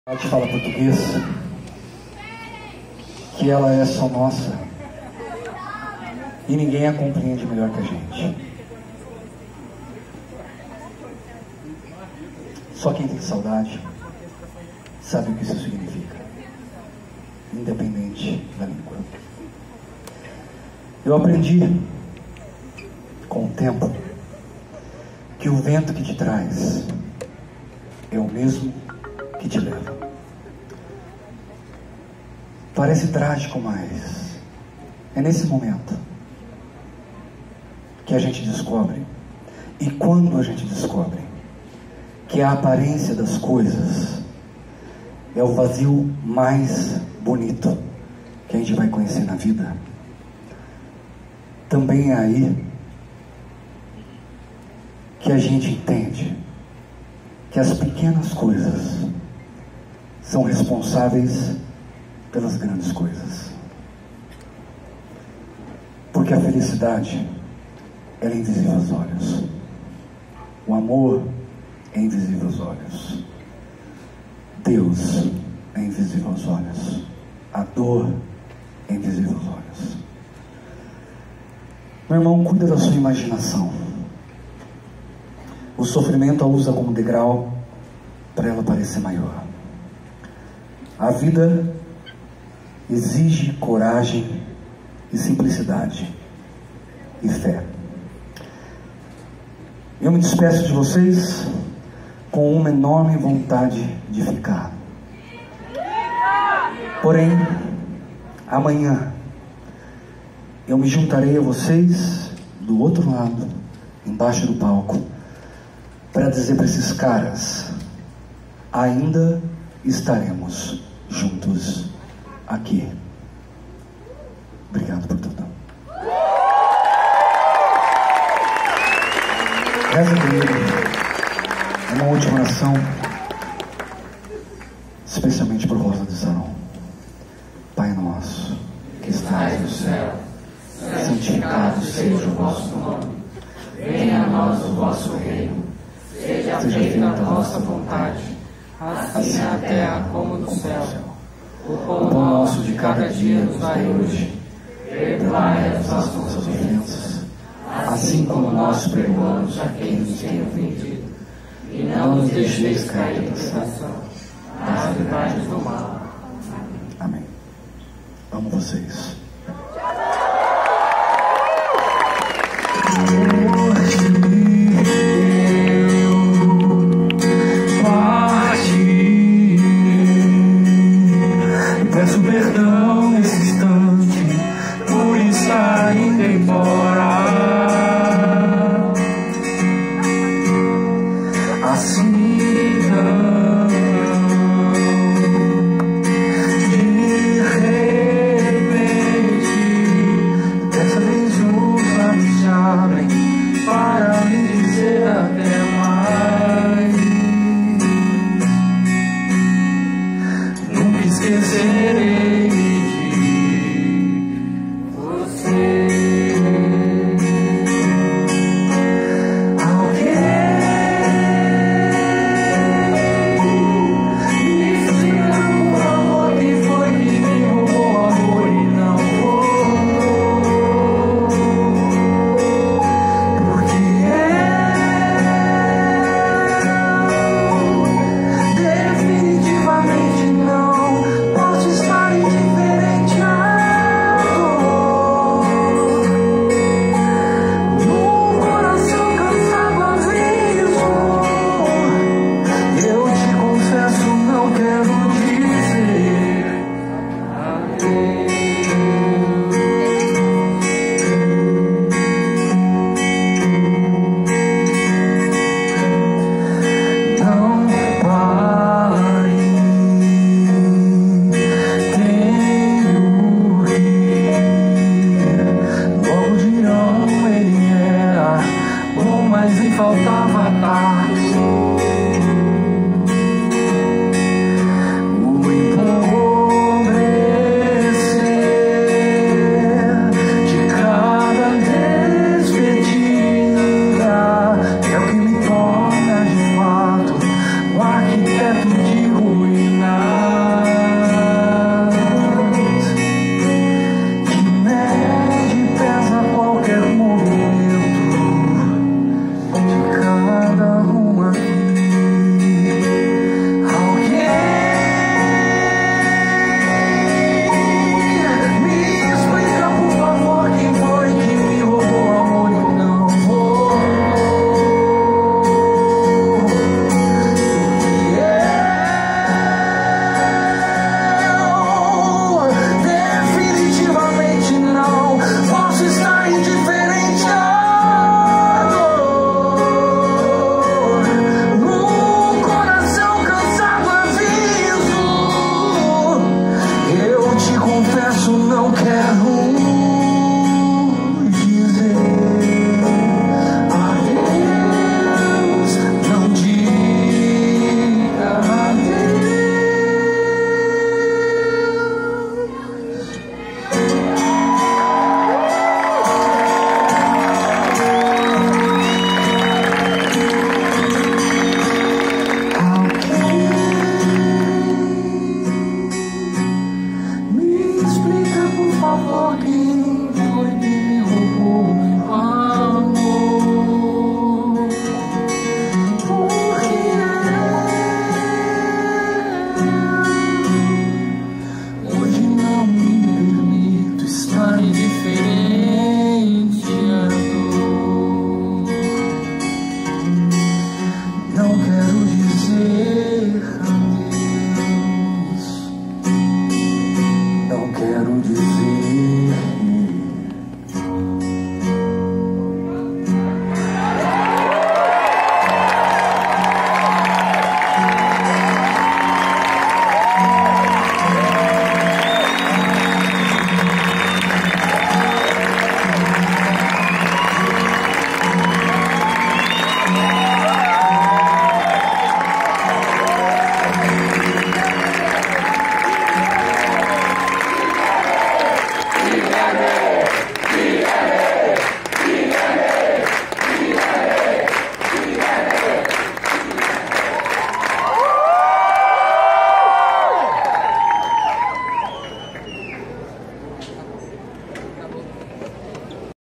Ela te fala português, que ela é só nossa e ninguém a compreende melhor que a gente. Só quem tem saudade sabe o que isso significa, independente da língua. Eu aprendi com o tempo que o vento que te traz é o mesmo que te leva. Parece trágico, mas é nesse momento que a gente descobre, e quando a gente descobre que a aparência das coisas é o vazio mais bonito que a gente vai conhecer na vida, também é aí que a gente entende que as pequenas coisas são responsáveis pelas grandes coisas. Porque a felicidade, ela é invisível aos olhos. O amor é invisível aos olhos. Deus é invisível aos olhos. A dor é invisível aos olhos. Meu irmão, cuida da sua imaginação. O sofrimento a usa como degrau para ela parecer maior. A vida exige coragem e simplicidade e fé. Eu me despeço de vocês com uma enorme vontade de ficar. Porém, amanhã eu me juntarei a vocês do outro lado, embaixo do palco, para dizer para esses caras: ainda estaremos juntos aqui. Obrigado por tudo. Reza comigo uma última oração, especialmente por Rosa de Saron. Pai nosso, que estás no céu, santificado seja o vosso nome. Venha a nós o vosso reino. Seja feita a vossa vontade, assim na terra como no céu. O pão nosso de cada dia nos dai hoje. Perdoai as nossas ofensas, assim como nós perdoamos a quem nos tem ofendido. E não nos deixeis cair em tentação, mas livrai-nos do mal. Amém. Amo vocês. Peço perdão nesse instante por estar indo embora. Assim não, de repente, dessa vez os lábios se abrem para me dizer até mais. Nunca esquecerei de você. Alguém me explica, por favor, quem foi que me roubou amor e não voltou. Porque eu definitivamente não posso estar não quero